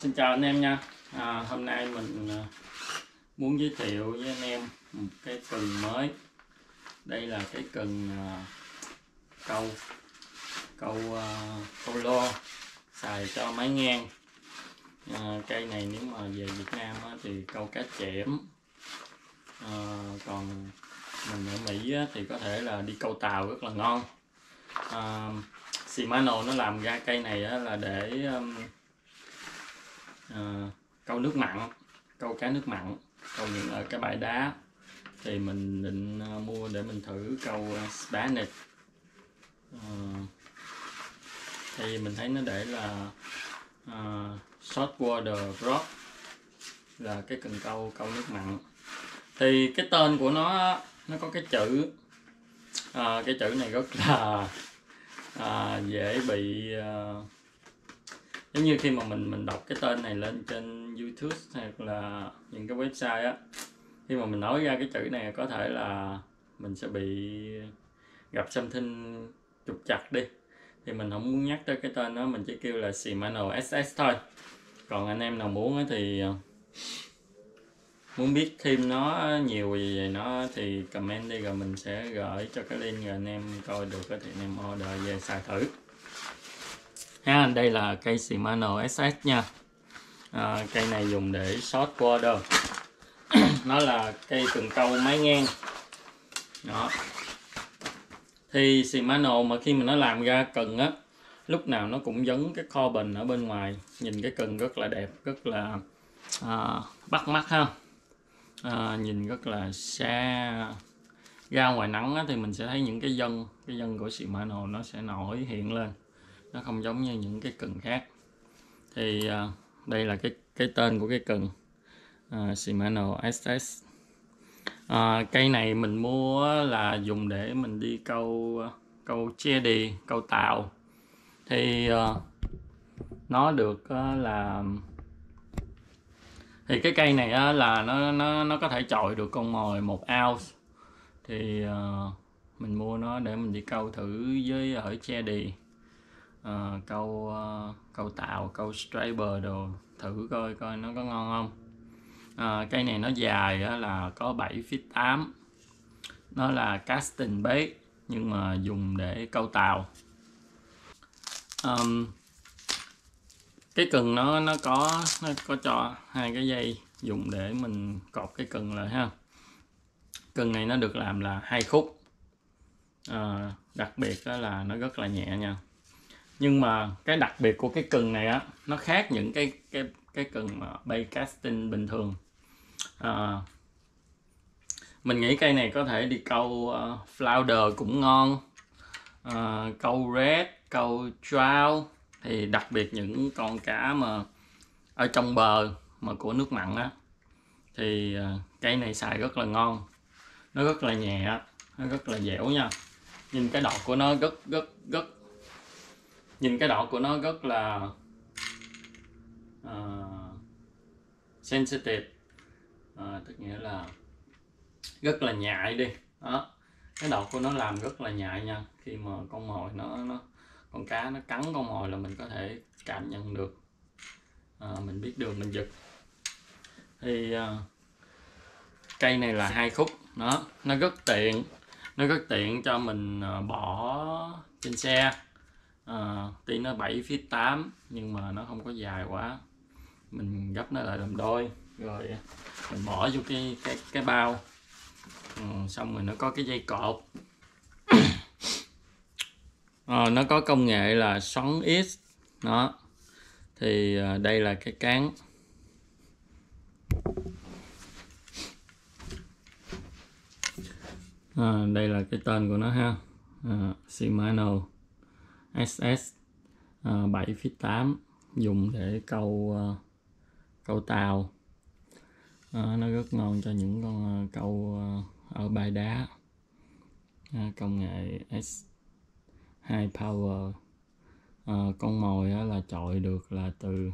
Xin chào anh em nha. Hôm nay mình muốn giới thiệu với anh em một cái cần mới. Đây là cái cần câu lo xài cho máy ngang. Cây này nếu mà về Việt Nam thì câu cá chẽm, còn mình ở Mỹ thì có thể là đi câu tàu rất là ngon. Shimano nó làm ra cây này là để câu nước mặn, câu cá nước mặn, câu những ở cái bãi đá. Thì mình định mua để mình thử câu Spanish. Thì mình thấy nó để là saltwater rod, là cái cần câu nước mặn. Thì cái tên của nó có cái chữ, cái chữ này rất là dễ bị giống như khi mà mình đọc cái tên này lên trên YouTube hoặc là những cái website á, khi mà mình nói ra cái chữ này có thể là mình sẽ bị gặp something trục trặc đi, thì mình không muốn nhắc tới cái tên đó, mình chỉ kêu là Shimano SS thôi. Còn anh em nào muốn thì muốn biết thêm nó nhiều về nó thì comment đi, rồi mình sẽ gửi cho cái link rồi anh em coi được thì anh em order về xài thử ha. Đây là cây Shimano SS nha. Cây này dùng để short water. Nó là cây cần câu máy ngang đó. Thì Shimano mà khi mà nó làm ra cần á, lúc nào nó cũng giống cái carbon ở bên ngoài, nhìn cái cần rất là đẹp, rất là bắt mắt ha. Nhìn rất là xa. Ra ngoài nắng á, thì mình sẽ thấy những cái dân của Shimano nó sẽ nổi hiện lên, nó không giống như những cái cần khác. Thì đây là cái tên của cái cần Shimano SS. Cây này mình mua là dùng để mình đi câu chedi, câu tàu. Thì nó được là thì cái cây này là nó có thể chọi được con mồi 1 ounce. Thì mình mua nó để mình đi câu thử với ở chedi, câu tàu, câu striper đồ, thử coi nó có ngon không. Cây này nó dài là có 7 feet 8. Nó là casting bait nhưng mà dùng để câu tàu. Cái cần nó có cho 2 cái dây dùng để mình cột cái cần lại ha. Cần này nó được làm là 2 khúc. Đặc biệt là nó rất là nhẹ nha. Nhưng mà cái đặc biệt của cái cần này nó khác những cái cần mà bait casting bình thường. Mình nghĩ cây này có thể đi câu flounder cũng ngon, câu red, câu trout. Thì đặc biệt những con cá mà ở trong bờ mà của nước mặn thì cây này xài rất là ngon. Nó rất là nhẹ, nó rất là dẻo nha. Nhìn cái đọt của nó rất là sensitive, tức nghĩa là rất là nhạy đi đó. Cái đọt của nó làm rất là nhạy nha. Khi mà con mồi con cá nó cắn con mồi là mình có thể cảm nhận được, mình biết đường mình giật. Thì cây này là 2 khúc đó, nó rất tiện cho mình bỏ trên xe. Tuy nó 7 feet 8 nhưng mà nó không có dài quá, mình gấp nó lại làm đôi rồi mình bỏ vô cái bao. Xong rồi nó có cái dây cột. Nó có công nghệ là xoắn X đó. Thì đây là cái cán. Đây là cái tên của nó ha. Shimano SS 7 feet 8, dùng để câu tàu. Nó rất ngon cho những con câu ở bãi đá. Công nghệ S high power. Con mồi là chọi được là từ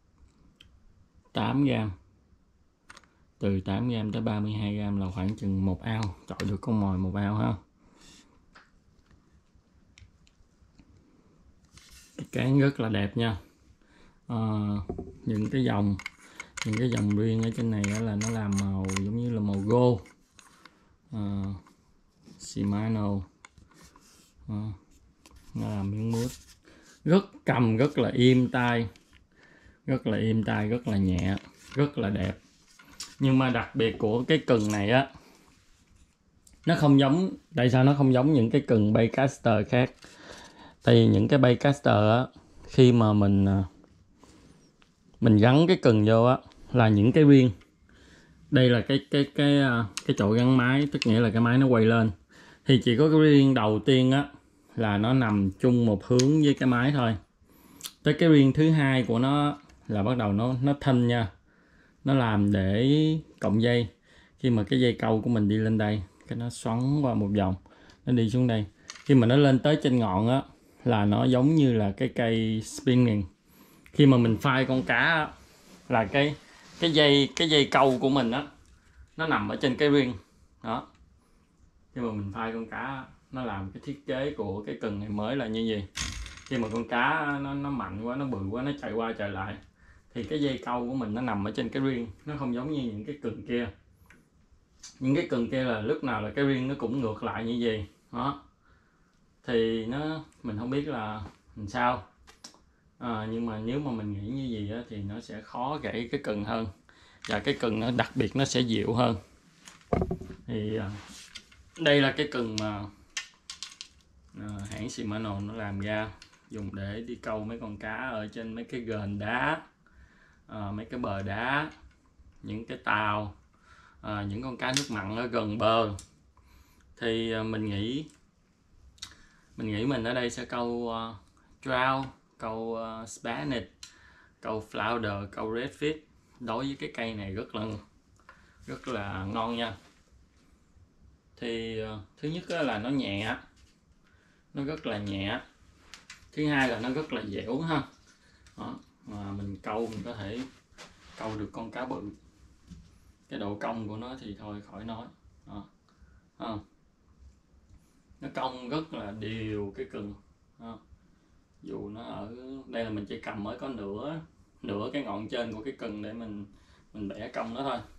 8 gram, từ 8 gram tới 32 gram, là khoảng chừng 1 ounce, chọi được con mồi 1 ounce ha. Cái cán rất là đẹp nha. những cái dòng riêng ở trên này là nó làm màu giống như là màu gold. Shimano nó làm miếng mút cầm rất là êm tai, rất là nhẹ, rất là đẹp. Nhưng mà đặc biệt của cái cần này á, nó không giống, tại sao nó không giống những cái cần Baitcaster khác? Tại vì những cái Baitcaster á, khi mà mình gắn cái cần vô á là những cái riêng. Đây là cái chỗ gắn máy, tức nghĩa là cái máy nó quay lên. Thì chỉ có cái riêng đầu tiên á là nó nằm chung một hướng với cái máy thôi. Tới cái riêng thứ hai của nó là bắt đầu nó thanh nha. Nó làm để cộng dây. Khi mà cái dây câu của mình đi lên đây, cái nó xoắn qua một vòng, nó đi xuống đây. Khi mà nó lên tới trên ngọn á là nó giống như là cái cây spinning. Khi mà mình phai con cá á, là cái dây câu của mình á nó nằm ở trên cái riêng đó. Khi mà mình phai con cá, nó làm cái thiết kế của cái cần này mới là như vậy. Khi mà con cá nó mạnh quá, nó bự quá, nó chạy qua chạy lại, thì cái dây câu của mình nó nằm ở trên cái riêng. Nó không giống như những cái cần kia. Những cái cần kia là lúc nào là cái riêng nó cũng ngược lại như vậy đó. Thì mình không biết là làm sao. Nhưng mà nếu mà mình nghĩ như vậy á, thì nó sẽ khó gãy cái cần hơn. Và cái cần nó đặc biệt nó sẽ dịu hơn. Thì đây là cái cần mà hãng Shimano nó làm ra, dùng để đi câu mấy con cá ở trên mấy cái ghềnh đá, mấy cái bờ đá, những cái tàu, những con cá nước mặn ở gần bờ. Thì mình nghĩ mình ở đây sẽ câu trout, câu spanish, câu flounder, câu redfish. Đối với cái cây này rất là ngon nha. Thì thứ nhất là nó nhẹ, nó rất là nhẹ. Thứ hai là nó rất là dẻo ha. Đó. Mà mình có thể câu được con cá bự. Cái độ cong của nó thì thôi khỏi nói. Đó. Nó cong rất là đều cái cần. Dù nó ở đây là mình chỉ cầm mới có nửa cái ngọn trên của cái cần để mình bẻ cong nó thôi.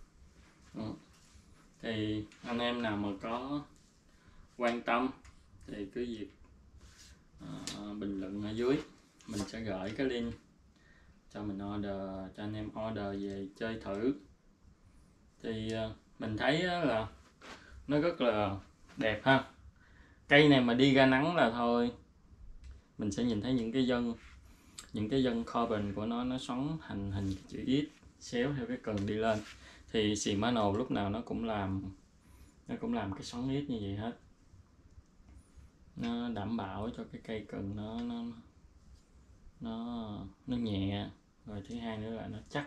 Thì anh em nào mà có quan tâm thì cứ việc bình luận ở dưới, mình sẽ gửi cái link cho anh em order về chơi thử. Thì mình thấy là nó rất là đẹp ha. Cây này mà đi ra nắng là thôi mình sẽ nhìn thấy những cái dân carbon của nó xoắn thành hình chữ X xéo theo cái cần đi lên. Thì Shimano lúc nào nó cũng làm cái xoắn X như vậy hết. Nó đảm bảo cho cái cây cần nó nhẹ, rồi thứ hai nữa là nó chắc.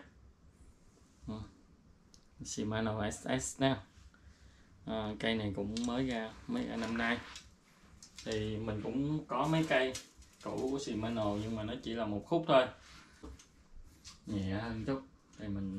Shimano SS nè. Cây này cũng mới ra mấy năm nay. Thì mình cũng có mấy cây cũ của Shimano nhưng mà nó chỉ là một khúc thôi, nhẹ hơn chút. Thì mình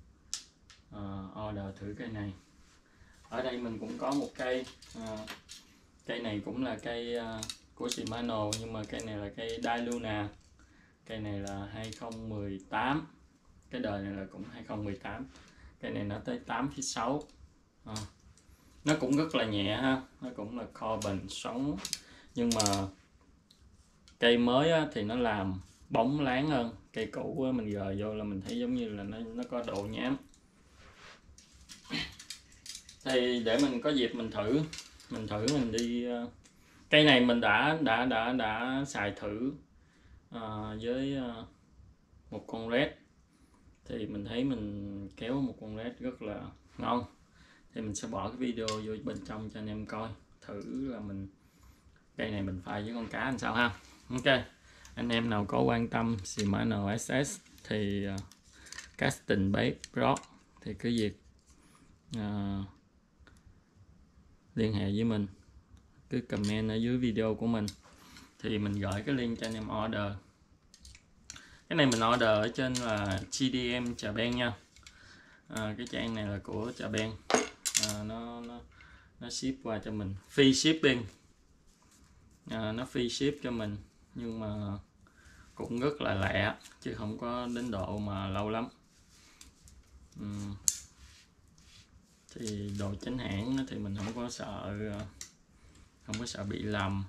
order thử cây này. Ở đây mình cũng có một cây. Cây này cũng là cây của Shimano, nhưng mà cây này là cây Dai-Luna. Cây này là 2018. Cái đời này là cũng 2018. Cây này nó tới 8,6 feet. Nó cũng rất là nhẹ ha. Nó cũng là carbon sống. Nhưng mà cây mới á, thì nó làm bóng láng hơn. Cây cũ á, mình gờ vô là mình thấy giống như là nó có độ nhám. Thì để mình có dịp mình thử mình đi. Cây này mình đã xài thử với một con red. Thì mình thấy mình kéo một con red rất là ngon. Thì mình sẽ bỏ cái video vô bên trong cho anh em coi thử là cây này mình phai với con cá làm sao ha. Ok, anh em nào có quan tâm Shimano SS thì casting bait rod thì cứ việc liên hệ với mình, cứ comment ở dưới video của mình thì mình gửi cái link cho anh em order. Cái này mình order ở trên là GDM Trà Beng nha. Cái trang này là của Trà Beng. Nó ship qua cho mình free shipping. Nó free ship cho mình, nhưng mà cũng rất là lẹ chứ không có đến độ mà lâu lắm. Thì đồ chính hãng thì mình không có sợ bị lầm.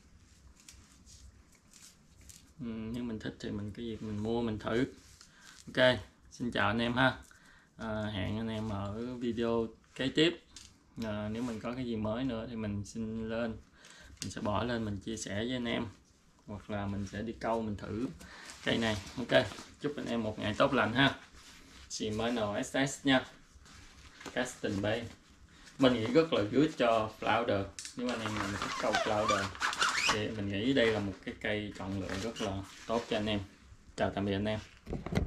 Nếu mình thích thì mình cái việc mình mua mình thử. Ok, xin chào anh em ha. Hẹn anh em ở video kế tiếp. Nếu mình có cái gì mới nữa thì mình xin lên, mình sẽ bỏ lên mình chia sẻ với anh em, hoặc là mình sẽ đi câu mình thử cây này. Ok, chúc anh em một ngày tốt lành ha. Shimano SS nha, Casting Bay. Mình nghĩ rất là good cho flounder. Nếu anh em mình thích câu flounder thì mình nghĩ đây là một cái cây chọn lựa rất là tốt cho anh em. Chào tạm biệt anh em.